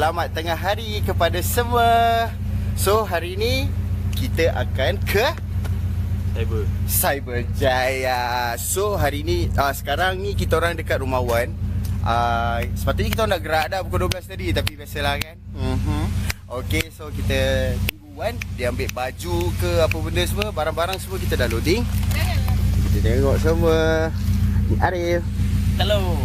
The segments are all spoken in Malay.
selamat tengah hari kepada semua. So hari ni kita akan ke Cyberjaya. So hari ni sekarang ni kita orang dekat rumah Wan. Sepatutnya kita nak gerak dah pukul 12 tadi, tapi biasalah kan. Okay, so kita tunggu Wan. Dia ambil baju ke apa benda semua, barang-barang semua kita dah loading. Kita tengok semua. Ni Arif. Hello.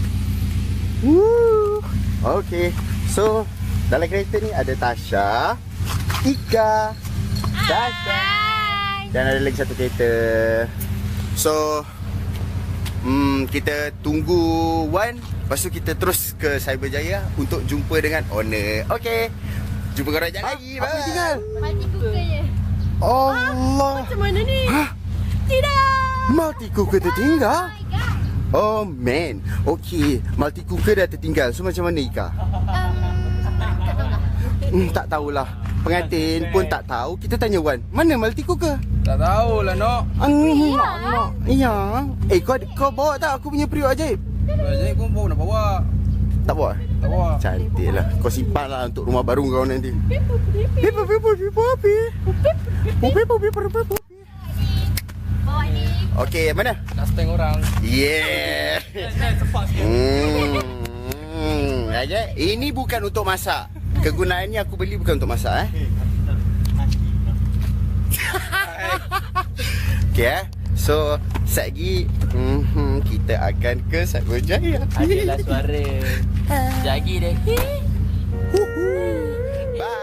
Woo. Okay, so dalam kereta ni ada Tasha, Ika, Tasha, dan ada lagi satu kereta. So kita tunggu Wan. Lepas tu kita terus ke Cyberjaya untuk jumpa dengan owner. Okay, jumpa korang sekejap lagi. Apa yang tinggal? Mati cooker je. Allah. Macam mana ni? Tidak. Multi cooker tertinggal? Oh man. Okay, multi cooker dah tertinggal. So macam mana Ika? Tak tahulah. Pengantin pun tak tahu. Kita tanya Wan, mana multi cooker? Tak tahulah nak. Ya. Kau bawa tak aku punya periuk ajaib? Ajaib kau nak bawa. Tak bawa? Tak bawa. Cantik lah. Kau simpan lah untuk rumah baru kau nanti. Bawa ni. Okay, mana? Nak stand orang. Yeah. Cepat sikit. Ajaib. Ini bukan untuk masak. Kegunaannya aku beli bukan untuk masak Okay so sekejap lagi kita akan ke Cyberjaya. Adalah suara. Sekejap lagi deh. Bye.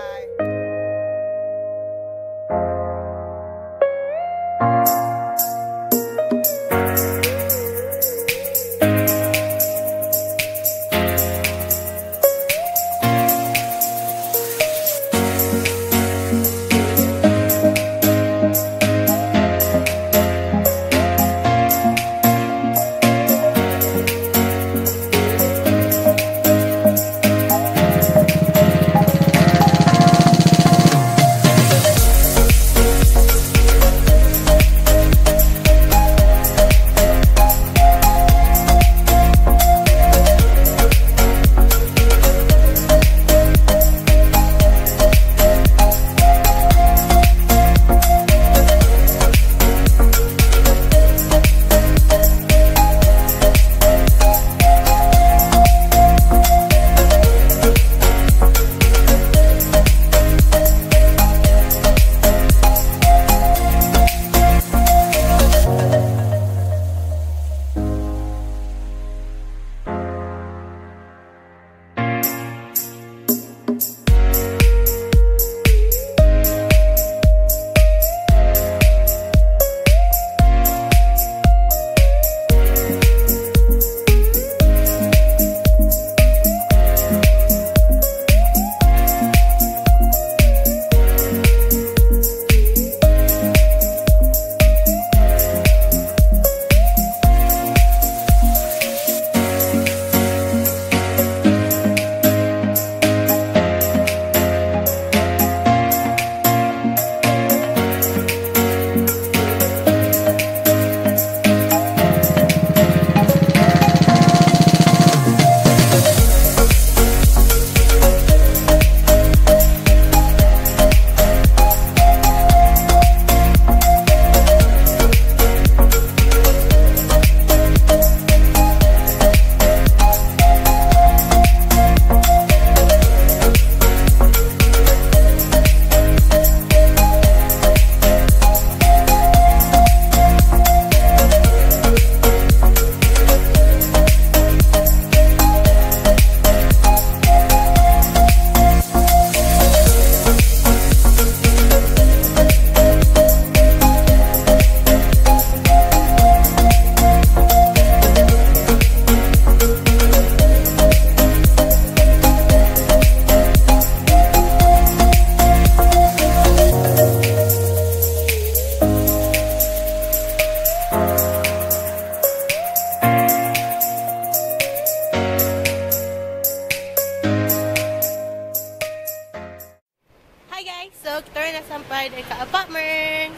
sampai dekat apartment.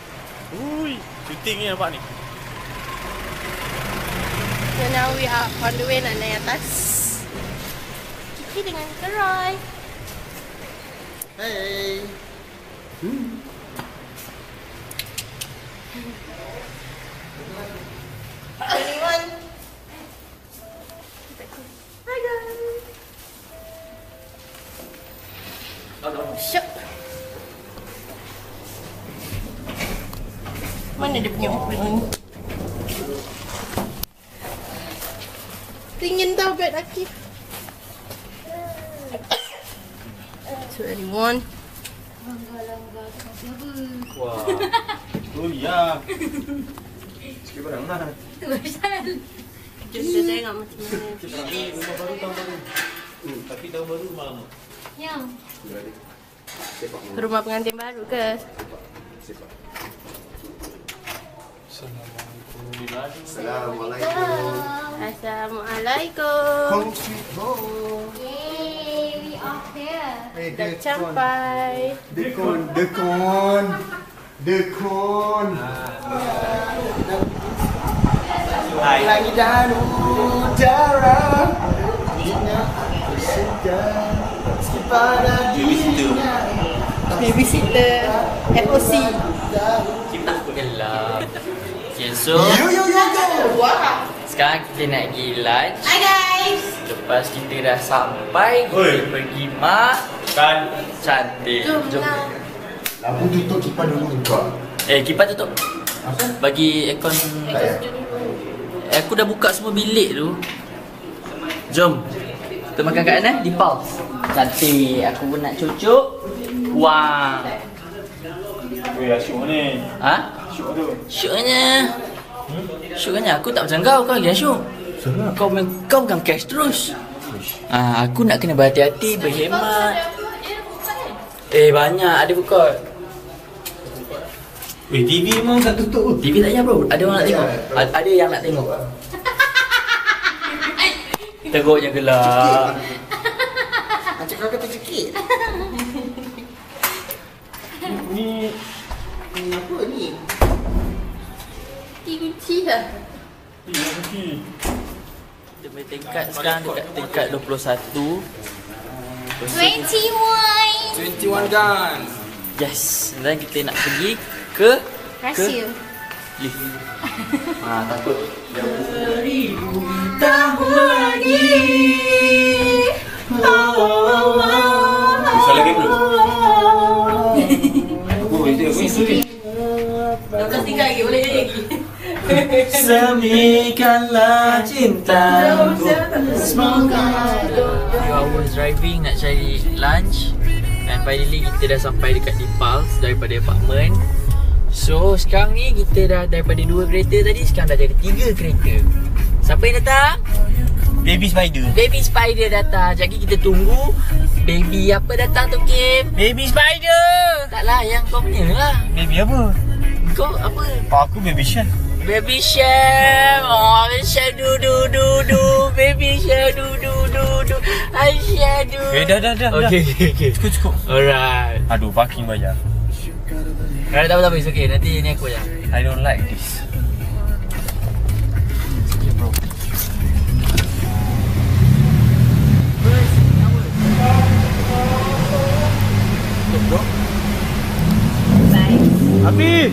Ui, syuting ni nampak ni. So now we are on the way nak naik atas. lagi dengan Kak Roy. Hey. Anyone? Hi guys. Syok. Mana dia punya open? Tingin tau bed laki. 21. Wah. Oh ya. Sikit barang lah. Kita tengok macam mana. Rumah baru tahun baru. Tapi tahun baru malam. Yang rumah pengantin baru ke? Assalamualaikum. Assalamualaikum. Home sweet home. Yay, we are here. Hey, Dah sampai. Dekon. Hai. Langit dan udara. Minyak bersegar. Pada dirinya. Babysitter FOC. Kita gelap. Okay, so Wah. sekarang kita nak pergi lunch. Hi guys. Lepas kita dah sampai, kita pergi makan cantik. Jom. Lampu tutup kipas dulu juga. Kipas tutup. Bagi aircon. Aku dah buka semua bilik tu. Jom. Kita makan kat mana? Di Pulse. Cantik. Aku pun nak cucuk. Wah. Weh, asyik ni. Ha? Asyik tu. Syuknya. Syuknya aku tak macam kau lagi asyuk. Kau bukan cash terus. Aku nak kena berhati-hati, berhemat. Banyak ada food court. Weh, TV memang tak tutup. TV tak payah bro. Ada orang nak tengok. Ada yang nak tengok. Teruknya gelap. Macam kau kata cekik. Ni Apa ni? Kunci dah. ni. Kita punya tingkat sekarang dekat tingkat 21. 21. 21 gun. Yes. Dan kita nak pergi ke Rahsia. lift. Takut. Tahun lagi. Bisa lagi bro. Oh, itu aku isteri. 12 tinggal lagi, boleh jadi lagi. Semikanlah cinta. Semoga. 2 hours driving nak cari lunch. Dan finally kita dah sampai dekat di Pulse daripada apartment. So sekarang ni kita dah daripada 2 kereta tadi, sekarang dah jadi 3 kereta. Siapa yang datang? Baby spider. Baby Spider datang. Jadi kita tunggu baby apa datang tu, Kim? Baby spider. Taklah, yang kau punya lah. Baby apa? Kau apa? Aku baby shark. Baby Chef. Oh, Baby Chef du. Baby Chef du. Aisyah du. Dah. Okay. Cukup. Alright. Aduh, parking bayar. Tak apa, it's okay. Nanti ni aku yang. I don't like this. Okay, bro. Bro. Bye. Habis.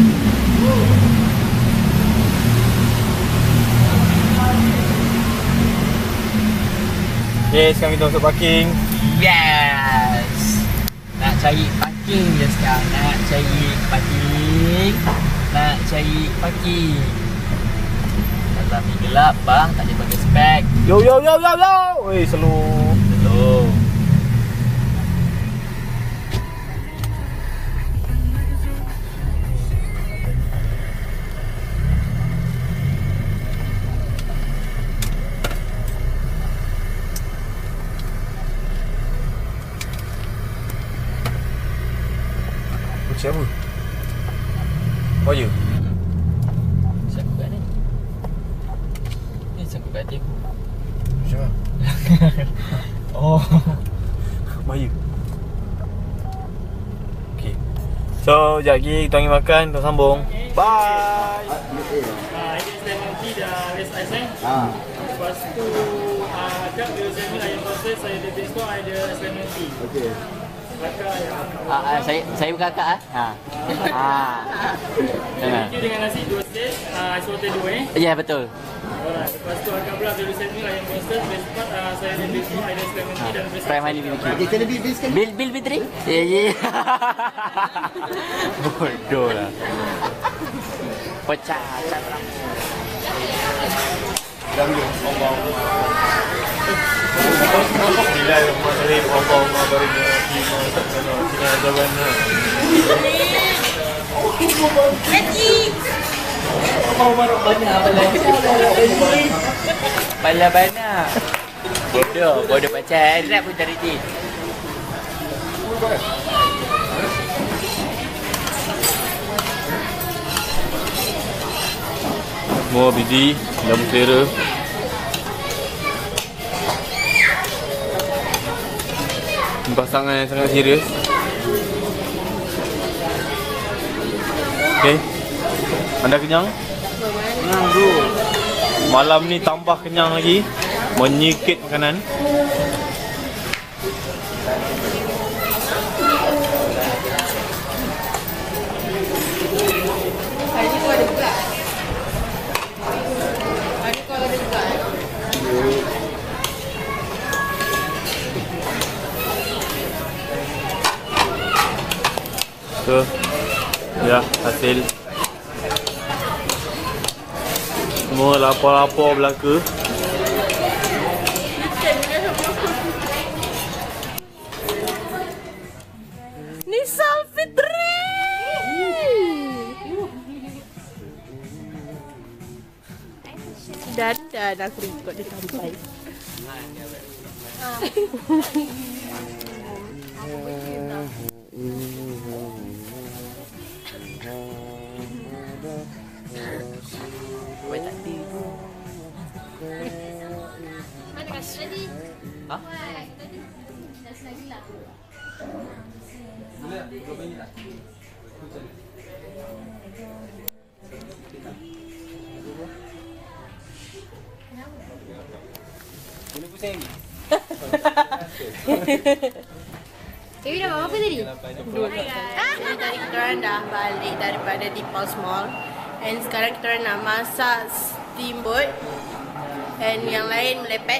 Okay, sekarang kita masuk parking. Yes. Nak cari parking je sekarang. Nak cari parking. Dalam ni gelap bang, tak boleh pakai spek. Yo. Oi, slow. Hello. Siapa? Oh, you. Siapa kat ni? Ni siapa kat hati aku? Siapa? Oh. Bayu. Okay. So, sekejap lagi kita pergi makan, kita sambung. Bye. Ini selain nanti dah rest ice Ha. Lepas tu kakak, dia send ayam proses, saya ada beef spot, ada lemon tea. Okey. Kakak ya. Saya bukan kakak ah. Thank you dengan nasi 2 set, ais water 2 Ya, betul. Alright, lepas tu akak pula dia send ayam proses, beef spot, saya ada beef spot, ada lemon tea dan beef spot. Prime honey BBQ. Okey, kena bil sekali. Bil Fitri? Ya. Bodoh lah. Pecah. Dah dulu. Bila rumah dari orang-orang baru ni Cina Jawan ni. Baru banyak bala banyak. Bodoh pecah. Rap pun cari ti. Semua busy, dah bersera. Pasangan yang sangat serius. Okay. Anda kenyang? Kenyang bro. Malam ni tambah kenyang lagi. Menyikit makanan. So, ya hasil semua lapar-lapar belaka. Nisal Fitri. Dan aku ikut dia sampai. Buat tak ada. Mana kat tadi? Ha? Tadi dah selagi lah. Boleh pusing. Dewi dah makan apa tadi? Jadi tadi kita orang dah balik daripada di Pulse Mall. And sekarang kita orang nak masak steamboat. And yang lain melepet.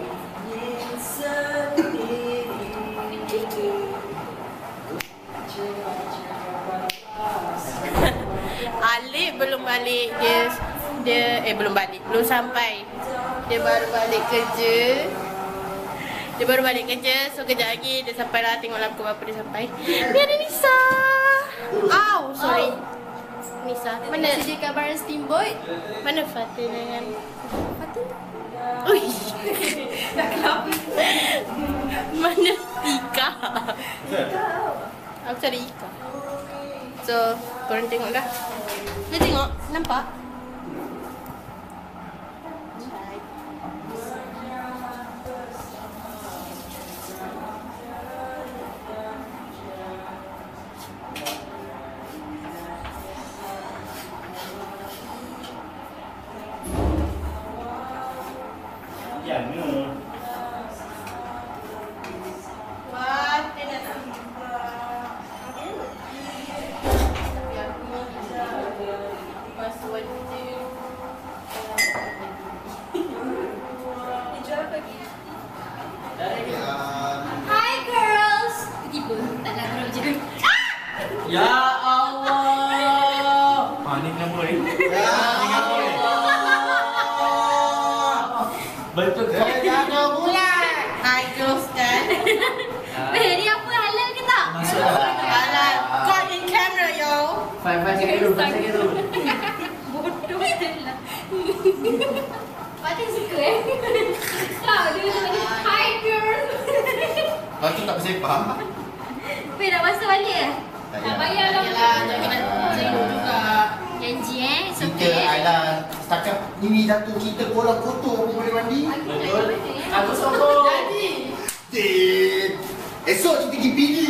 Alif belum balik. Belum sampai. Dia baru balik kerja. So kejap lagi dia sampai lah. Tengoklah pukul berapa dia sampai. Ni ada Nisa. Sorry. Nisa. Mana? Sedia kabaran steamboat. Mana Fatin dengan Fatin? Ui. Dah kenapa? Mana Ika? Aku cari Ika. So, korang tengoklah. Dia tengok, nampak? Hi girls. Tiba tak nak terus je. Ya Allah. Ni nombor ni. Betul ke? Jangan bulat. Hi girls kan? Ni apa halal ke tak? Masuklah. Alah, caught in camera yo. Five second dulu. Bodoh lah. Fatin suka Kau dia tadi. Hi girls. Lepas tu tak bersepah. Weh nak masuk balik eh? Tak Tak payah. payah lah. Yalah, tapi nak tengok juga. Janji it's Kita okay. ada setakat ini jatuh kita kolam kotor pun boleh mandi. Betul. Aku sokong. Din. Esok kita pergi pili.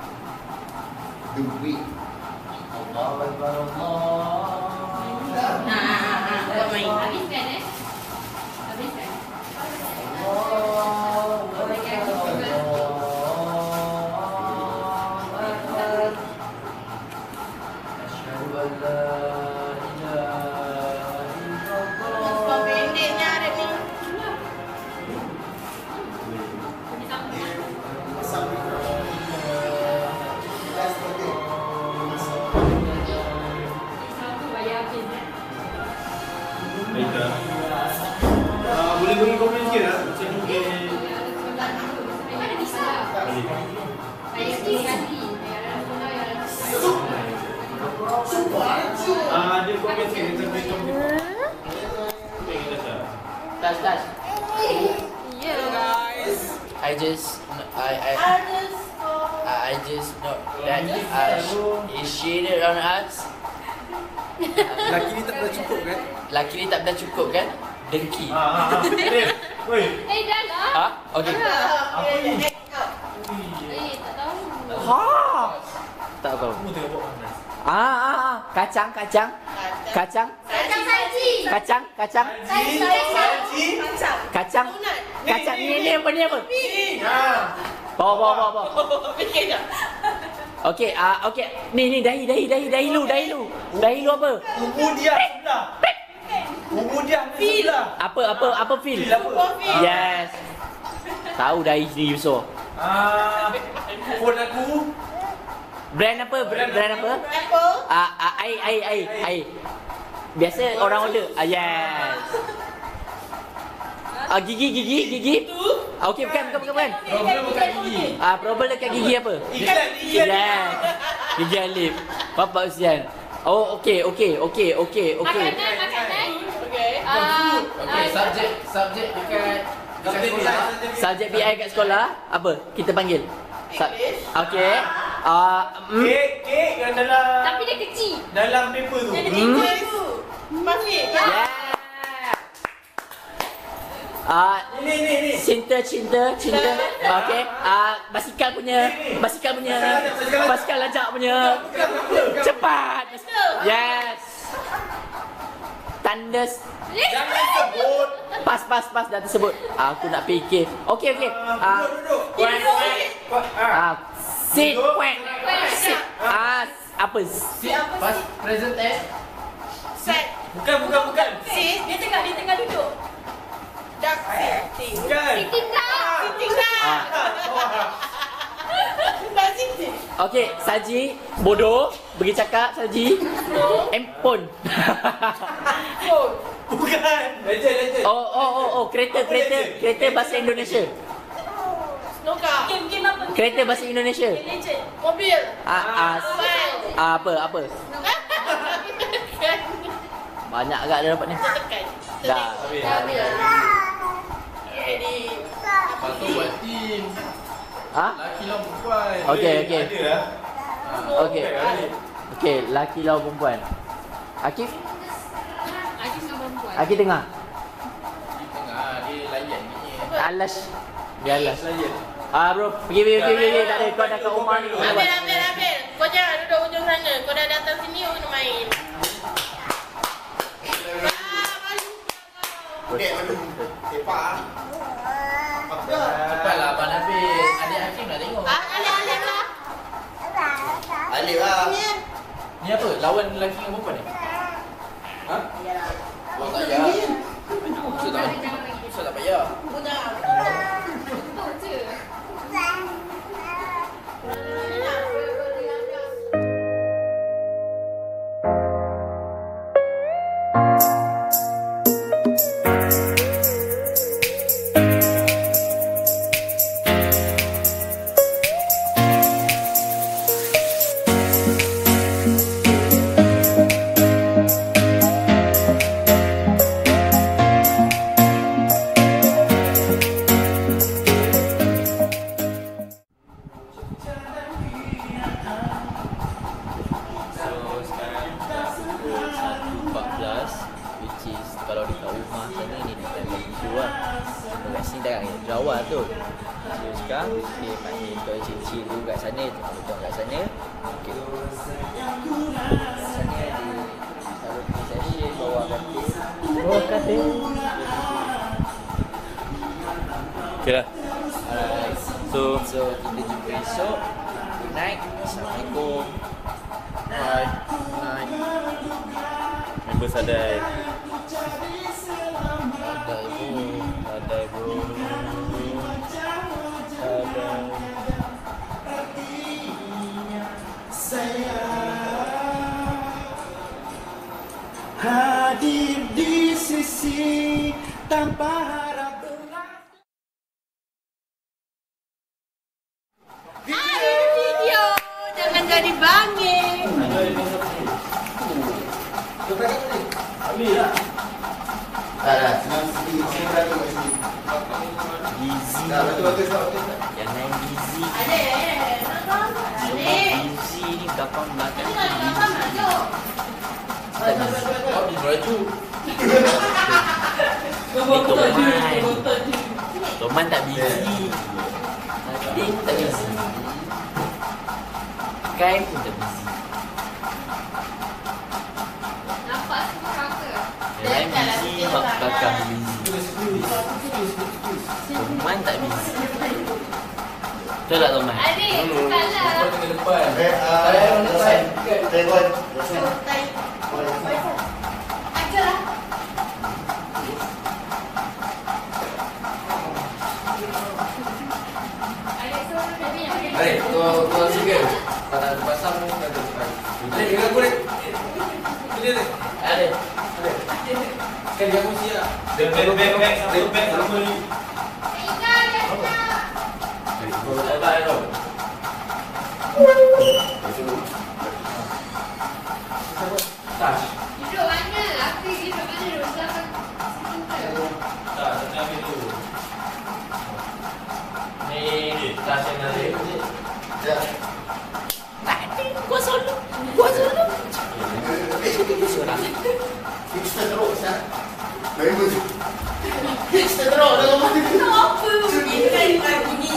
Duit. Allah Akbar Allah. Buat main. Habiskan eh? Habiskan. Allah Pendeknya ada ni. Boleh bagi komen sikit tak? Saya mungkin ada komen sikit kita bagi komen. Tas. Yeah. I just know that is shaded on us. Laki ni tak pernah cukup kan? Laki ni tak pernah cukup kan? Dengki. Woi. Dah lah. Ha? Okey. Apa ni? Tak tahu. Ha. Tak tahu. Kamu tengok buat panas. Kacang. Kacang saji. Kacang ni apa? Bawa. Fikir tak? Okey, Ni dahi lu apa? Umur dia sebelah. Umur dia sebelah. Apa feel? Feel. Yes. Tahu dahi sendiri besar. Phone aku. Brand apa? Apple. Ai. Biasa orang order. Yes. Gigi. Okey, bukan. Problem bukan gigi. Problem dekat gigi apa? Iklan gigi. Yes. Gigi alif. Bapak usian. Oh, okey. Makanan. Okey, subjek dekat sekolah. Subjek BI kat sekolah apa? Kita panggil. Okey. Kek yang dalam Tapi dia kecil. dalam paper tu. Jadi tiga tu. Muffin. Yeah. Ni. Cinta. Okey. Basikal lajak punya. Cepat. Yes. Tanda. Jangan sebut. Pas dah tersebut. Aku nak fikir. Okey. Duduk. Sit. Apa? Pas present tense. Set. Bukan. Sit. Dia tengah duduk. Duck sitting. Bukan. Sitting down. Sitting down. Tak sitting. Okey, saji bodoh, pergi cakap saji. Empon. Phone. Bukan. Legend. Oh, kereta bahasa Indonesia. Snooker. Game apa? Kereta bahasa Indonesia. Legend. Mobil. Mobile. Apa? Banyak agak dah dapat ni. Tekan. Dah. Ready. Patut buat team. Laki lawan perempuan. Okey. Ada lah. Okey, laki lawan perempuan. Akif perempuan. tengah. Dia layan ni. Alas. Dia alas. Layan. Bro, pergi. Tak ada. Kau dah kat rumah ni. Ambil. Kau jangan duduk ujung sana. Kau dah datang sini, kau kena main. Cepatlah Abang Nabil. Adik Hakim nak tengok. Alih lah. Alif lah. Ni apa? Lawan lelaki dengan perempuan ni? Buat tak payah. Saya tak payah. Betul je. tu. So sekarang dia panggil kau cik-cik dulu kat sana, tengok kat sana. Okey. Sana ada taruh di sesi bawah katil. Bawah katil. Okeylah. Alright. So kita jumpa esok. Good night. Assalamualaikum. Bye. Night. bersadai. Sadai bro. Hadir di sisi tanpa harap. Video, jangan jadi banging. Dah, senang sikit. Sini berada kat sini. Busy. Dah, betul. Jangan busy. Ada. Busy ni gampang makan. Habis baju. Toman tak busy. Adik tak busy. Kai pun tak busy. Nampak semua ke? Yang lain busy, mak belakang busy. Toman tak busy. Betul tak Toman? Adik, cepatlah. Ke depan. Tengok. Ajarlah. Adik, suruh dia ni. Adik, kau single. Pada pasang pun ada depan. Adik, dengar aku ni. Dia ni. Adik. Kan dia mesti lah. Back. Sama ni. Kau tak ada. Touch. Duduk mana? Aku duduk mana? Duduk belakang situ. Tak, tapi ambil tu. Ni, touch yang ada. Hipster teruk, Sat. Bagus. Hipster teruk dalam mati. Apa? Ini kan bunyi.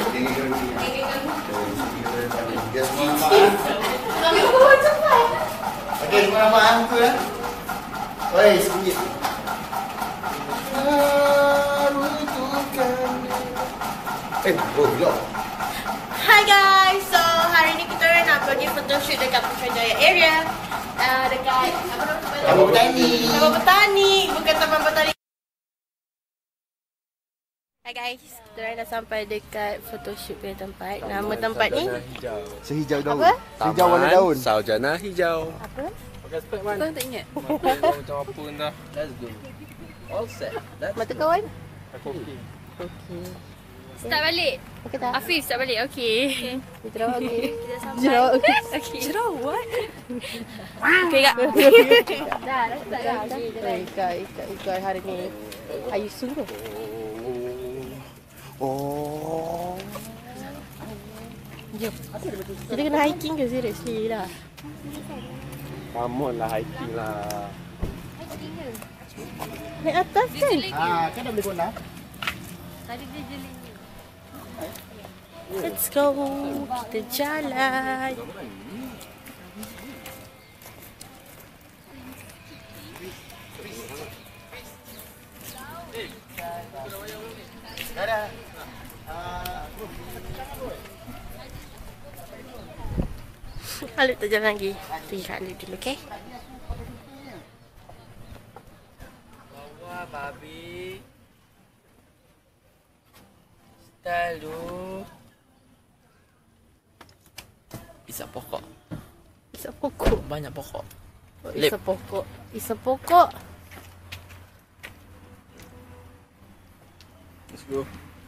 Dia semua nampak. Kami bawa cepat. Okey, semua nampak aku ya. Oi, sikit. Gila. Hi guys, so hari ni kita nak pergi photoshoot dekat Putrajaya area. Dekat apa nama tempat? Taman Petani. Taman Petani, bukan Taman Petani. Hi guys, kita orang dah sampai dekat photoshoot punya tempat. Nama tempat ni? Sehijau daun. Apa? Sehijau warna daun. Saujana hijau. Apa? Pakai spek man. Kau tak ingat? Macam apa dah. Let's go. All set. Mata kawan? Okey. Okey. Start balik. Okey tak? Afif start balik. Okey. Jerawat okey. Kita sampai. Jerawat okey. Okey. Jerawat. Okey kak. Dah start dah. Ikut hari ni. Are you sungguh? Oh. Jom. Kita kena hiking ke seriously lah? Come on lah, hiking lah. Naik atas kan? Kan dah boleh guna. Tadi dia jeling. Let's go. Kita jalan. Dadah. Khalid tak jalan lagi. Pergi Khalid dulu, okay? Bawa babi. Style tu. Isap pokok. Isap pokok. Banyak pokok. Isap pokok. Isap pokok. Let's go.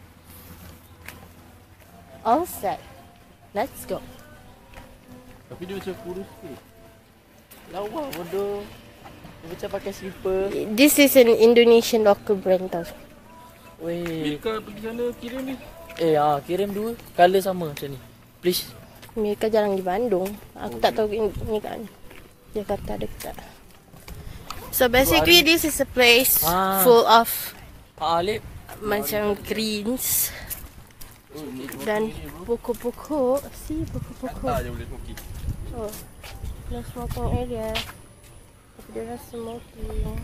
All set. Let's go. Tapi dia macam kurus sikit. Lawa bodoh. Dia macam pakai slipper. This is an Indonesian local brand tau. Weh. Mika pergi sana kirim ni. Kirim dua. Color sama macam ni. Please. Mereka jarang di Bandung. Aku tak tahu ni kan. Jakarta dekat. So basically this is a place full of Alip. macam greens dan pokok-pokok. See pokok-pokok. Tak je boleh smoking. Oh, no smoking area. Tapi dia dah smoking.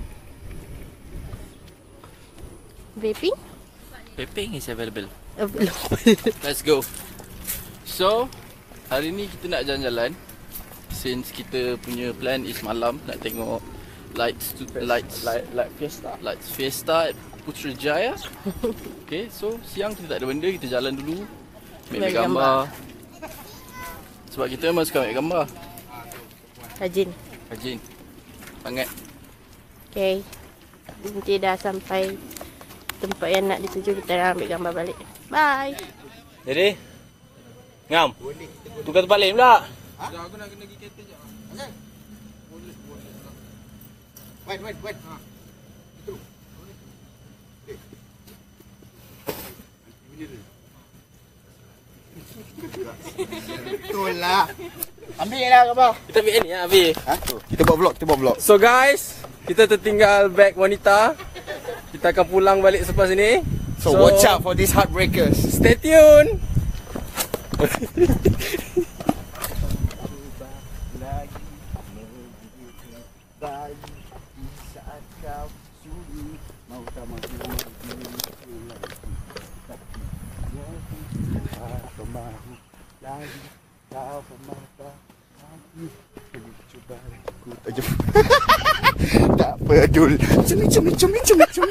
Vaping? Vaping is available. Available. Let's go. So, hari ni kita nak jalan-jalan. Since kita punya plan is malam nak tengok Like Fiesta at Putrajaya. Okay, so siang kita tak ada benda, kita jalan dulu, ambil gambar. Sebab kita memang suka ambil gambar. Rajin. Sangat. Okay. Nanti dah sampai tempat yang nak dituju, kita dah ambil gambar balik. Bye. Jadi? Ngam? Tukar tempat lain pula. Aku nak kena pergi kereta je. Asal? Wait. Itu. Betul lah. Ambil lah gambar. Kita ambil ni lah, Abi. Kita buat vlog. So guys, kita tertinggal beg wanita. Kita akan pulang balik selepas ini. So watch out for these heartbreakers. Stay tune. Tak pedul. Cumi.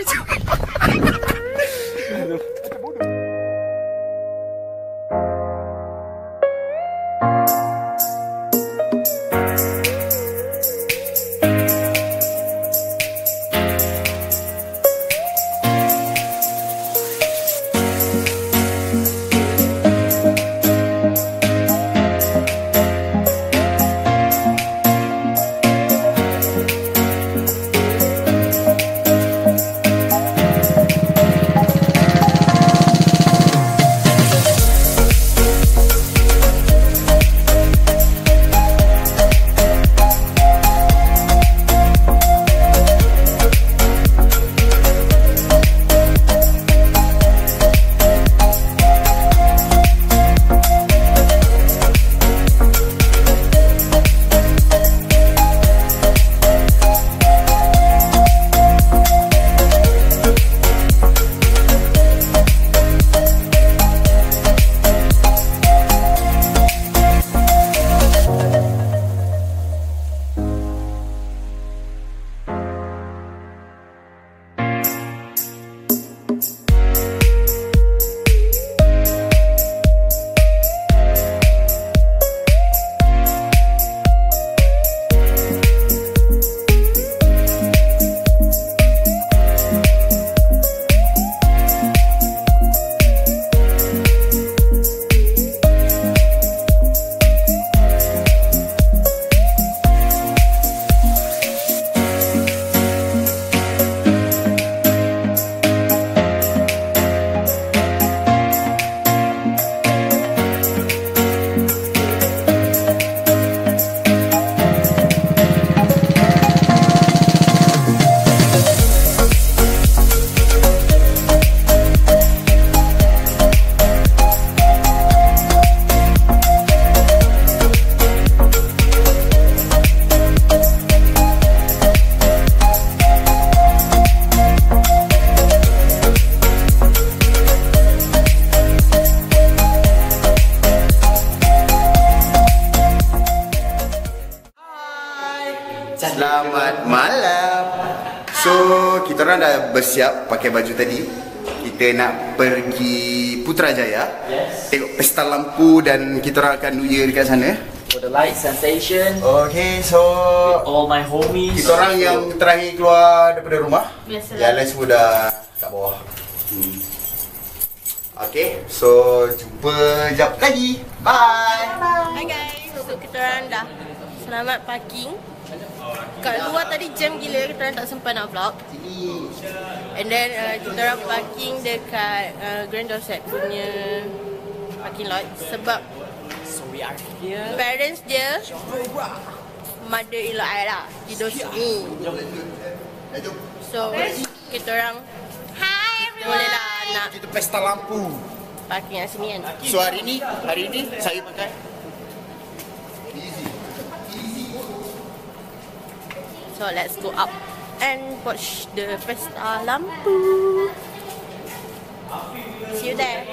Selamat malam. So, kita orang dah bersiap pakai baju tadi. Kita nak pergi Putrajaya. Yes. Tengok pesta lampu dan kita orang akan New Year dekat sana. For the light sensation. Okay, so All my homies. kita orang yang terakhir keluar daripada rumah. Biasalah. Yang lain semua dah kat bawah. Okay, so jumpa jap lagi. Bye. Hi guys. So kita orang dah selamat parking. Kat luar tadi jam gila, kita orang tak sempat nak vlog. And then kita orang parking dekat Grand Dorset punya parking lot. Sebab parents dia, mother-in-law I lah, tidur sini. So kita orang boleh lah nak Kita pesta lampu. parking kat sini kan. So hari ni saya pakai So let's go up and watch the pesta lampu. See you there.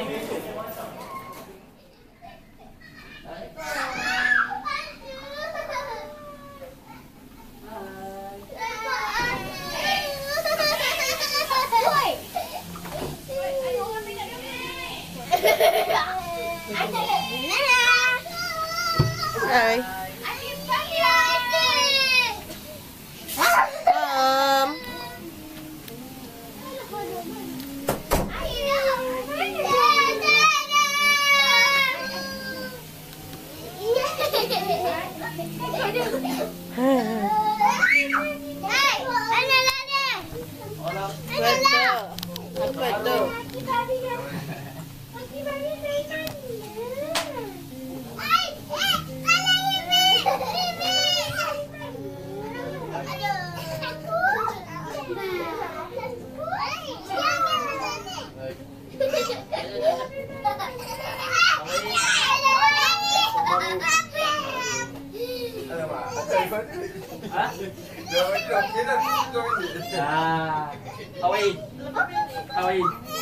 Ha? Hawaii. Hawaii.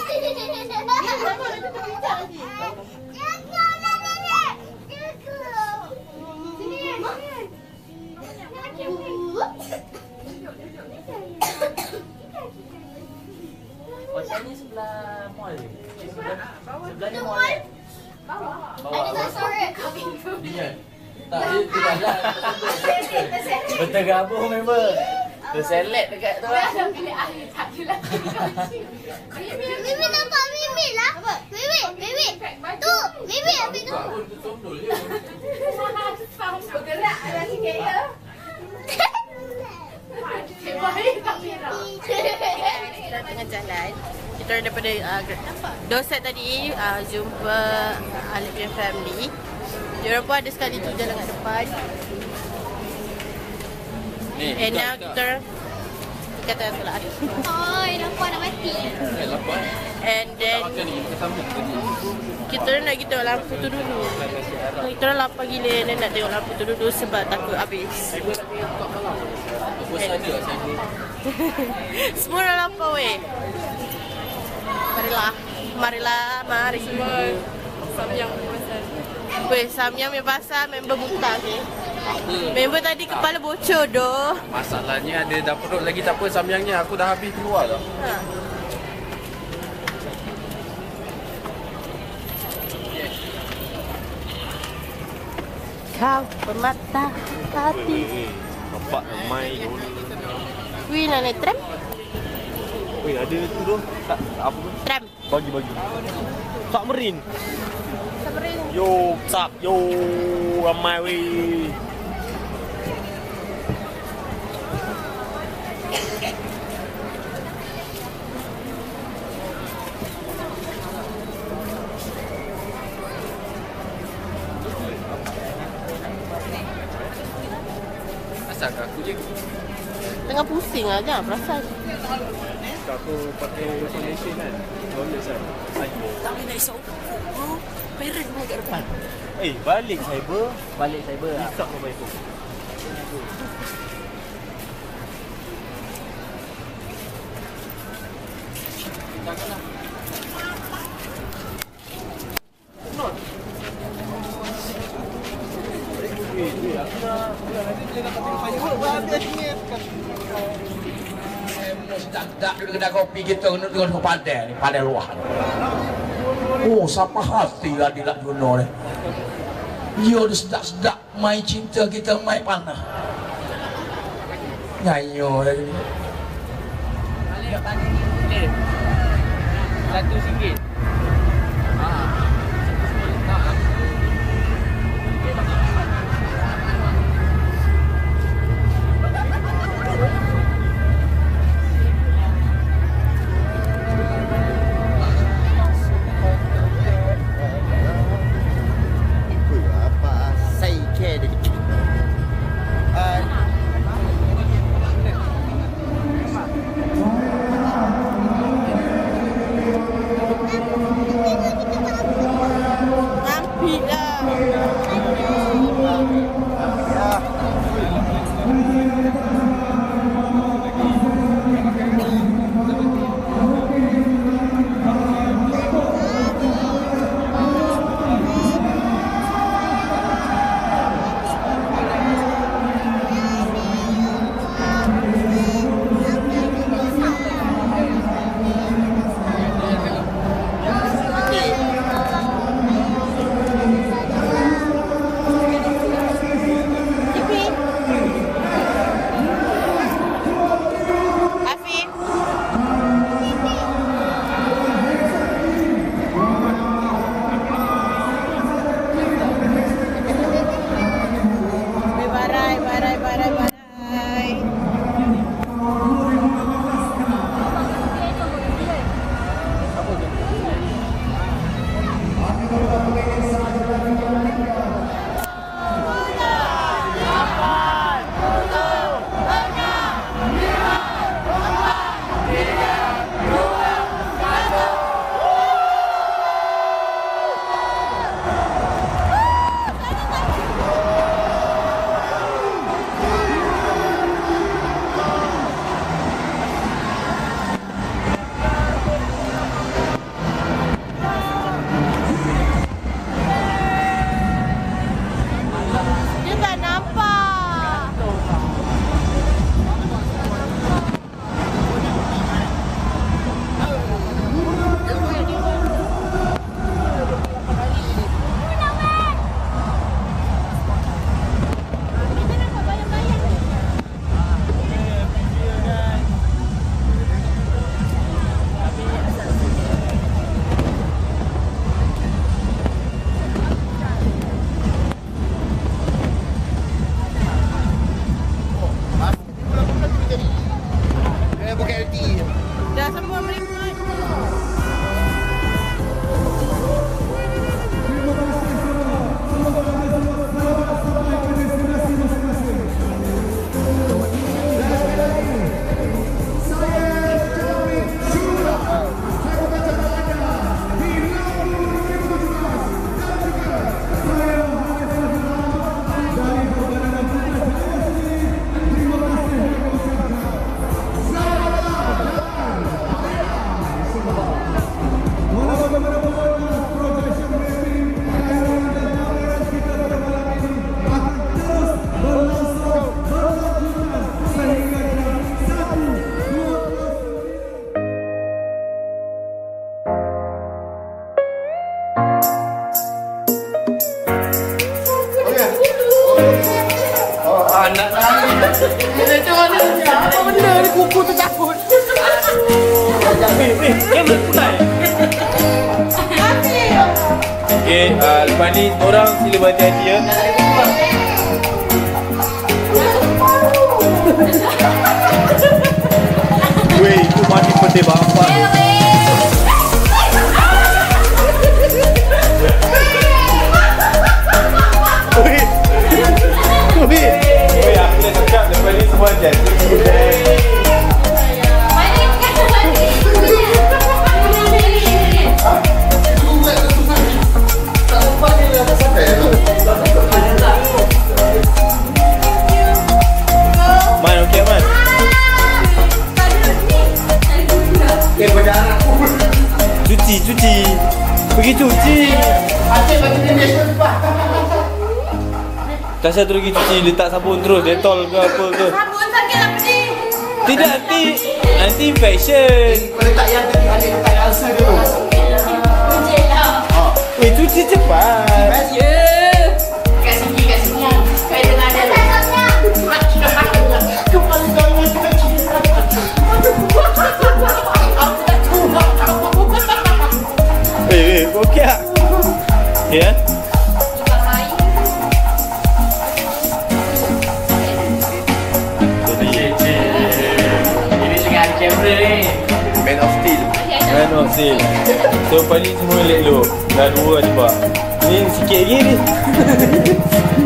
Hotel ni sebelah mall ni. Sebelah ni mall. Bawah. Dia. Tak, dia tidak lah. Betul gabung member. Terselet dekat tu. Dah pilih air tak jelas. Bibi nampak Bibi lah. Bibi. Tu, Bibi ambil tu. Bergerak dalam sikit ya. Kita tengah jalan. Kita orang daripada Dorset tadi jumpa Alif punya family. Diorang pun ada sekali tu jalan kat depan. And now kita orang kata salah. Oh, nampak nak mati. Lapar. And then Makan ni, makan sambung tadi. kita orang nak tengok lampu tu dulu. Kita orang lapar gila dan nak tengok lampu tu dulu sebab takut habis. Bos ada saya. Semua dah lapar weh. Mari semua. Samyang pasal. Weh, Samyang punya pasal member buta ke. Member tadi kepala bocor doh. Masalahnya ada dah perut lagi tak apa samyangnya. Aku dah habis keluar dah. Ha. Kau bermata hati. Nampak ramai dulu. Wih, nak naik tram? Weh, ada tu tu. Tak apa tu? Tram. Bagi. Submarine. Submarine. Yo, yo, ramai weh. Asal aku je. Tengah pusing lah, jangan perasan. Aku pakai foundation kan. Flawless kan. Tak boleh naik sofa. Oh, parent naik kat depan. Balik cyber. Balik cyber lah. Tak mau bayar tu. Tak kedai kopi kita kena tengok pandai ni, pandai luar. Oh, siapa hati lah dia nak guna ni. Yo dah sedap-sedap main cinta kita main panah. Nyanyo lagi. Balik pagi ni boleh. RM1. Macam mana? Apa benda ni kuku tercabut? Kamera pulai. Okay, lepas ni orang sila berhati-hati ya. Weh, itu mati peti bapak. Weh, aku dah cakap lepas ni semua jadi. Man, okey Man. Cuci. Pergi cuci. Tasha terus pergi cuci, letak sabun terus, Dettol ke apa ke. Sabun sakit apa ni? Tidak, nanti infection. Letak yang tadi ada letak Elsa dulu. Weh, cuci cepat. Kat sini. Kau dengar ada. Kepala kau ni kecil. Weh, okey tak? Okey ya? Ini tengah ada kamera ni. Man of Steel. Man of Steel. So paling semua elok dulu. Dah dua je pak. Ni sikit lagi ni.